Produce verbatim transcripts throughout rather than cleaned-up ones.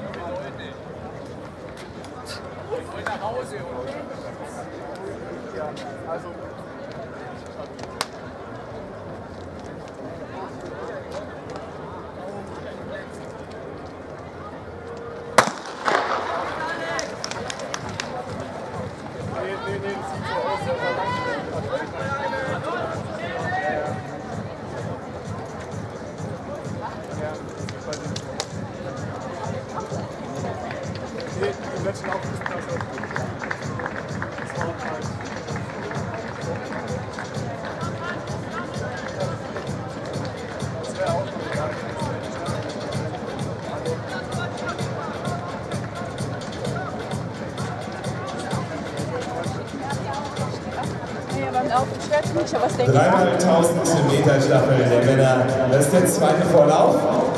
dreitausend Meter Staffel der Männer. Das ist der zweite Vorlauf.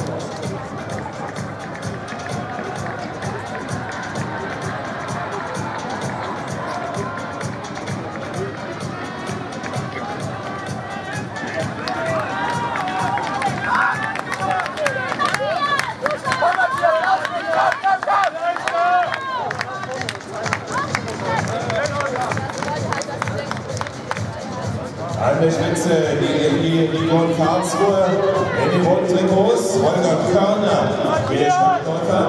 An der Spitze die Region Karlsruhe in den roten Trikots, Holger Körner, wie der Startläufer.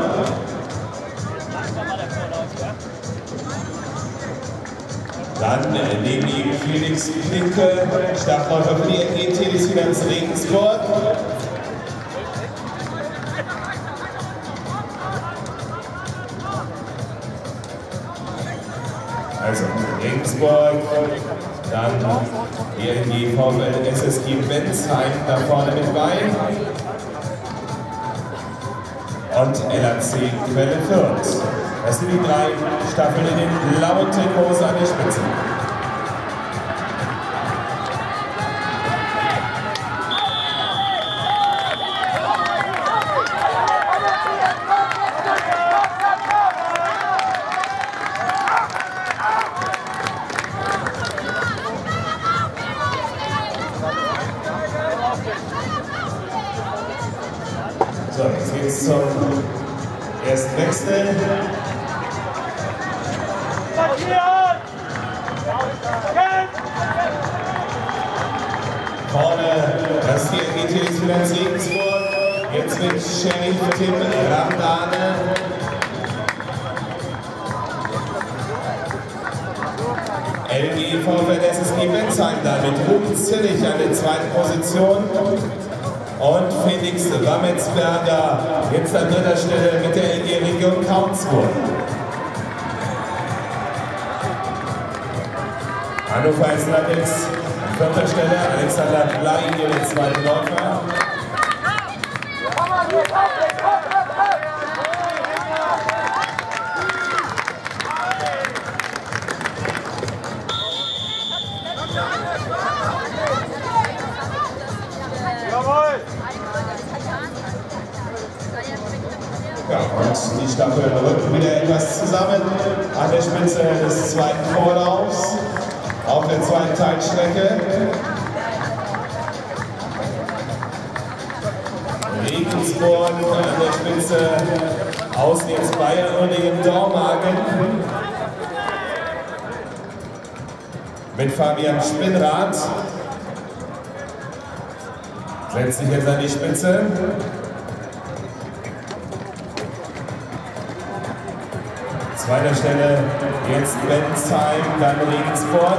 Dann neben ihm Felix Klinke, Startläufer für die N G Telefinanz Regensburg. Also Regensburg, dann die N G V L S S G Bensheim da vorne mit bei. Und L A C Quelle Fürth. Das sind die drei Staffeln in den blauen Trikots an der Spitze. So, jetzt geht es zum ersten Wechsel. Vorne das hier N G Telefinanz Regensburg. Jetzt mit Hoenig Tim, Rahmen. L G V L S S G Bensheim da mit Ruben Zillig an der zweiten Position. Und Felix Wammetsberger jetzt an dritter Stelle mit der N G Region Karlsruhe. Hannover ist allerdings an vierter Stelle, Alexander Blei hier der zweite Läufer. Ja, und die Staffel rückt wieder etwas zusammen an der Spitze des zweiten Vorlaufs auf der zweiten Teilstrecke. Regensburg an der Spitze, außen jetzt Bayern und in Dormagen mit Fabian Spinnrad. Setzt sich jetzt an die Spitze. Zweiter Stelle jetzt Bensheim, dann Regensburg.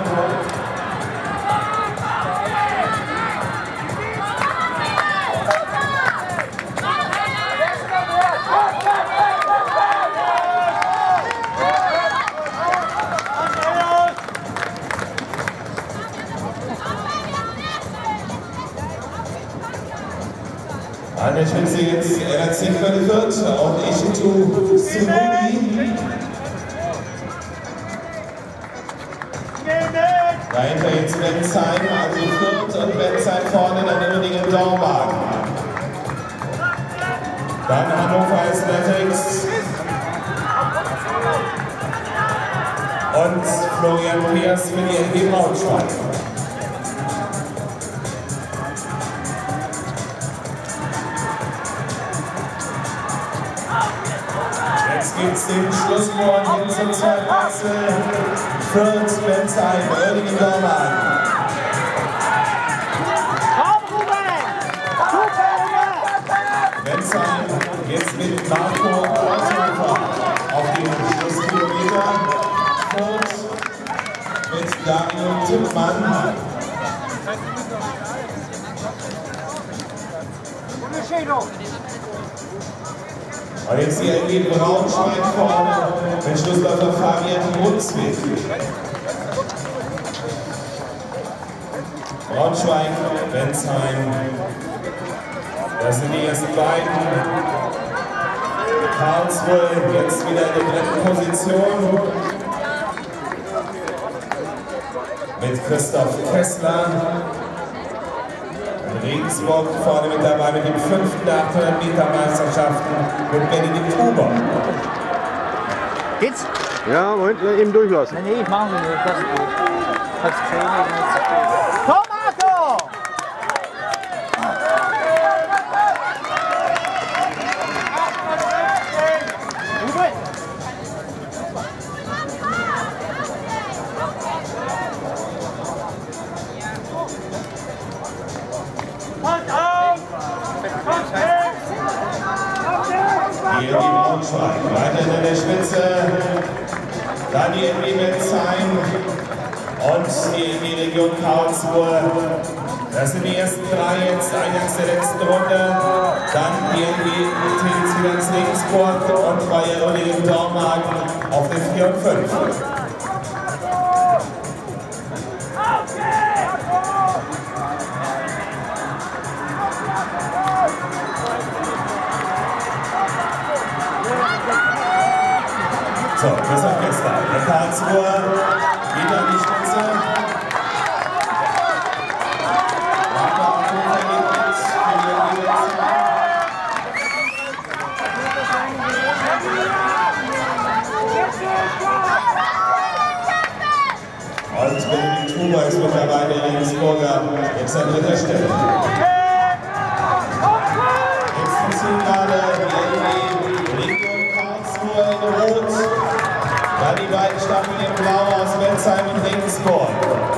An der Spitze jetzt L A C Quelle Fürth und Ishitu Sumudi. Dahinter jetzt Bensheim, also Fürth und Bensheim vorne, dann Uerdingen Dormagen. Dann Hannover Athletics. Und Florian Mathias für die N G Braunschweig. Jetzt gibt es den Schlusswort hin zum Zweitwechsel. Fürth, Bensheim, Hoenig Tim. Bensheim jetzt mit Marco Kreuzhofer auf den Schlusskilometer. Fürth mit Daniel Tippmann. Und jetzt hier in den Braunschweig vorne mit Schlussläufer Fabian Brunswick. Braunschweig, Bensheim. Das sind die ersten beiden. Karlsruhe jetzt wieder in der dritten Position. Mit Christoph Kessler. Regensburg vorne mit dabei mit dem fünften der achthundert Meter Meisterschaften mit Benedikt Huber. Geht's? Ja, Moment, eben durchlassen. Nee, nee, ich mache nicht. Das ist gut. Hab's gesehen, ich komm, Marco! Hier die Braunschweig, weiterhin in der Spitze, dann die M W Bensheim und die M W Region Karlsruhe. Das sind die ersten drei jetzt, eingangs der letzten Runde. Dann die M W T C ganz Regensburg und Bayer Hoenig Tim auf den vier und fünf. So, Christoph Kessler, der Karlsruher geht an die Spitze. Marco auf jeden Fall geht mit für die M W Bensheim. Und Benedikt Huber ist mittlerweile der Regensburger jetzt an dritter Stelle. Nächste Zielgerade, die M W Region Karlsruhe in Rot. Dann die beiden Staffeln in Blau aus Bensheim und Regensburg.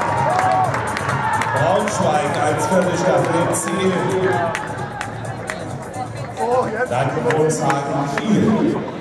Braunschweig als vierte Staffel im Ziel. Dann Großhagen Kiel.